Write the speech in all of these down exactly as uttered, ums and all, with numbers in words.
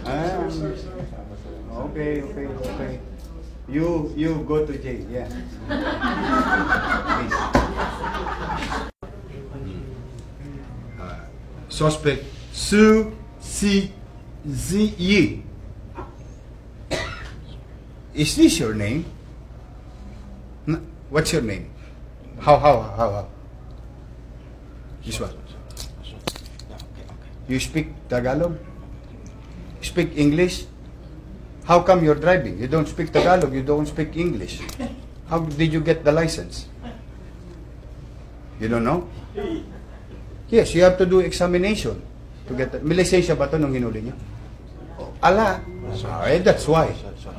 Ah, okay, okay, okay. You, you go to jail, yeah. Please. Uh, suspect Su Si Zi Yi. Is this your name? What's your name? How, how, how, how? This one. You speak Tagalog? Speak English? How come you're driving? You don't speak Tagalog, you don't speak English. How did you get the license? You don't know? Yes, you have to do examination to get the... May lisensya ba ito nung hinuli niyo? Ala. Eh, that's why.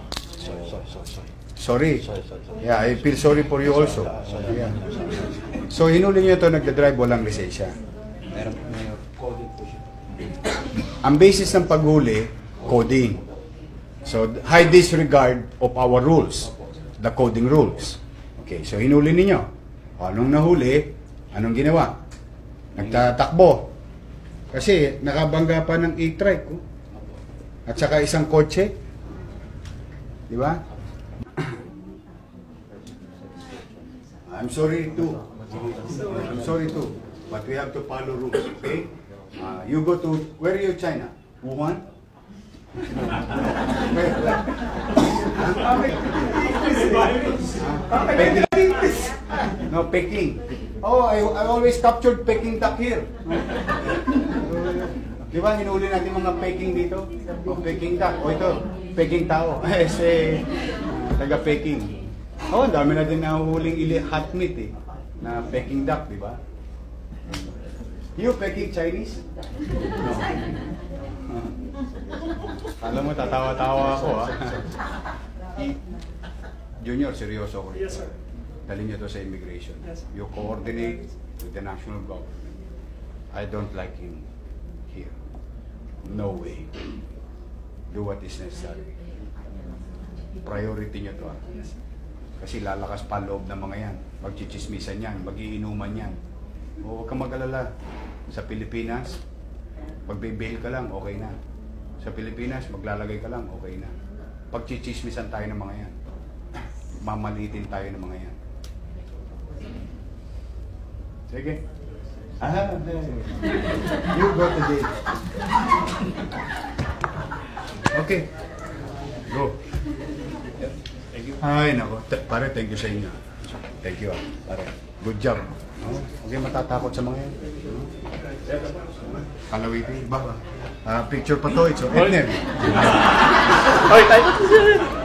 Sorry. Yeah, I feel sorry for you also. Yeah. So, hinuli niyo ito, nagda-drive, walang lisensya. Ang basis ng paghuli, coding. So, high disregard of our rules, the coding rules. Okay, so hinuli ninyo. Anong nahuli? Anong ginawa? Nagtatakbo. Kasi nakabangga pa ng e-trike. Oh. At saka isang kotse. Di ba? I'm sorry too. I'm sorry too. But we have to follow rules, okay? Uh, you go to, where are you, China? Wuhan? No, Peking. Oh, I, I always captured Peking duck here. Di ba, hinuli natin mga Peking dito? Oh, Peking duck. O ito, Peking tao. Kasi, taga Peking. Oh, dami na din nahuhuling ili hot meat eh. Na Peking duck, di ba? You Peking Chinese? No. Alam mo, tatawa-tawa ako, ha? Junior, seryoso ko. Yes, sir. Dalhin niyo to sa immigration. Yes, you coordinate with the national government. I don't like him here. No way. Do what is necessary. Priority niyo to, ha? Yes, sir. Kasi lalakas pa loob ng mga yan. Magchichismisan yan, magiinuman yan. O huwag kang mag-alala. Sa Pilipinas, pag-bail ka lang, okay na. Sa Pilipinas, maglalagay ka lang, okay na. Pagchichismisan tayo ng mga yan. Mamalitin tayo ng mga yan. Sige. Ah, you go to jail. Okay. Go. Thank you. Ay, nako. Pare, thank you sa inyo. Thank you, ah. Pare. Good job. No? Huwag kayong matatakot sa mga yan. Kalawiti, ba? Uh, picture pa to, it's Edner. Oy, tayo.